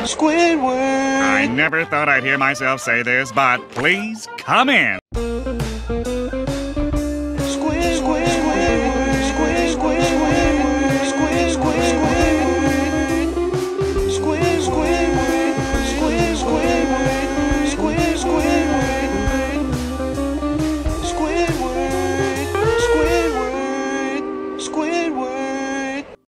Squidward! I never thought I'd hear myself say this, but please come in.